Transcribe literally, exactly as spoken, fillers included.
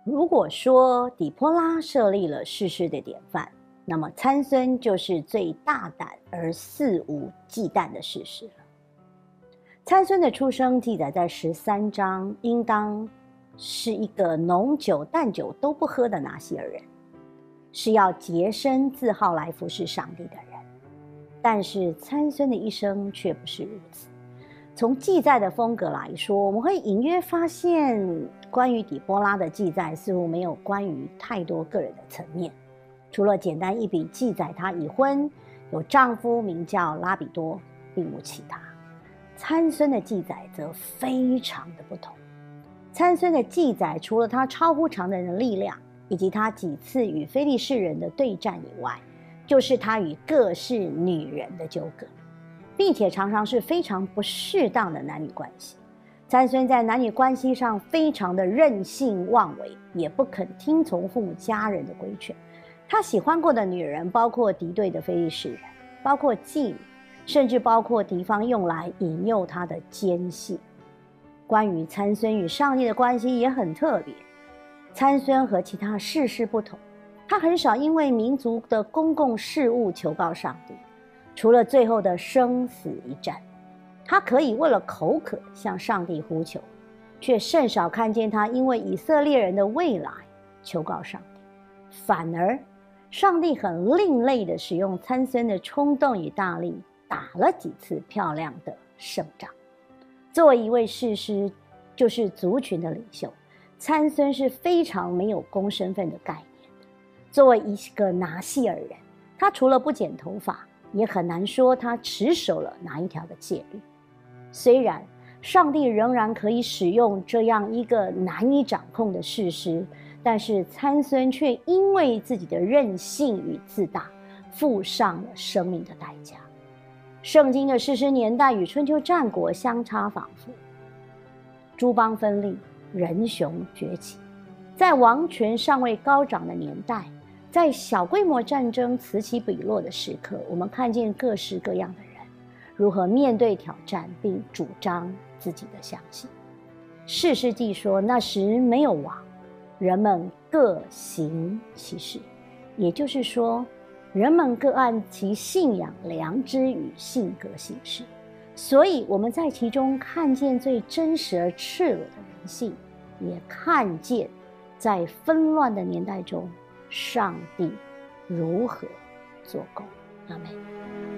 如果说底波拉设立了士师的典范，那么参孙就是最大胆而肆无忌惮的士师了。参孙的出生记载在十三章，应当是一个浓酒淡酒都不喝的拿西尔人，是要洁身自好来服侍上帝的人。但是参孙的一生却不是如此。从记载的风格来说，我们会隐约发现关于底波拉的记载似乎没有关于太多个人的层面，除了简单一笔记载她已婚，有丈夫名叫拉比多，并无其他。参孙的记载则非常的不同。参孙的记载除了他超乎常人的力量，以及他几次与非利士人的对战以外，就是他与各式女人的纠葛，并且常常是非常不适当的男女关系。参孙在男女关系上非常的任性妄为，也不肯听从父母家人的规劝。他喜欢过的女人包括敌对的非利士人，包括妓女，甚至包括敌方用来引诱他的奸细。关于参孙与上帝的关系也很特别。参孙和其他士师不同，他很少因为民族的公共事务求告上帝，除了最后的生死一战，他可以为了口渴向上帝呼求，却甚少看见他因为以色列人的未来求告上帝。反而上帝很另类的使用参孙的冲动与大力，打了几次漂亮的胜仗。作为一位士师，就是族群的领袖，参孙是非常没有公身份的概念的。作为一个拿西尔人，他除了不剪头发，也很难说他持守了哪一条的戒律。虽然上帝仍然可以使用这样一个难以掌控的士师，但是参孙却因为自己的任性与自大，付上了生命的代价。圣经的士师年代与春秋战国相差仿佛，诸邦分立，人雄崛起。在王权尚未高涨的年代，在小规模战争此起彼落的时刻，我们看见各式各样的人如何面对挑战，并主张自己的相信。士师记说，那时没有王，人们各行其事，也就是说，人们各按其信仰、良知与性格行事。所以我们在其中看见最真实而赤裸的人性，也看见在纷乱的年代中上帝如何做工。阿们。